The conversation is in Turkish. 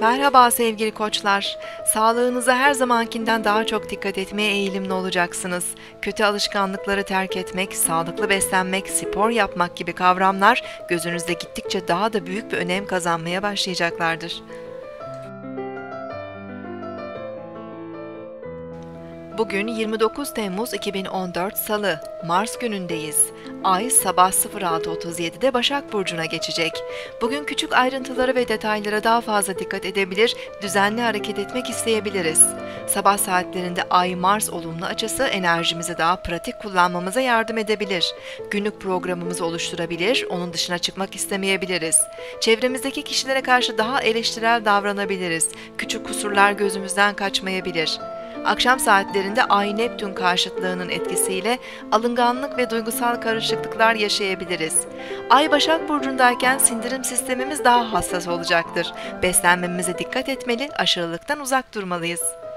Merhaba sevgili koçlar. Sağlığınıza her zamankinden daha çok dikkat etmeye eğilimli olacaksınız. Kötü alışkanlıkları terk etmek, sağlıklı beslenmek, spor yapmak gibi kavramlar gözünüzde gittikçe daha da büyük bir önem kazanmaya başlayacaklardır. Bugün 29 Temmuz 2014 Salı, Mars günündeyiz. Ay sabah 06:37'de Başak Burcu'na geçecek. Bugün küçük ayrıntılara ve detaylara daha fazla dikkat edebilir, düzenli hareket etmek isteyebiliriz. Sabah saatlerinde Ay-Mars olumlu açısı enerjimizi daha pratik kullanmamıza yardım edebilir. Günlük programımızı oluşturabilir, onun dışına çıkmak istemeyebiliriz. Çevremizdeki kişilere karşı daha eleştirel davranabiliriz. Küçük kusurlar gözümüzden kaçmayabilir. Akşam saatlerinde Ay-Neptün karşıtlığının etkisiyle alınganlık ve duygusal karışıklıklar yaşayabiliriz. Ay Başak Burcu'ndayken sindirim sistemimiz daha hassas olacaktır. Beslenmemize dikkat etmeli, aşırılıktan uzak durmalıyız.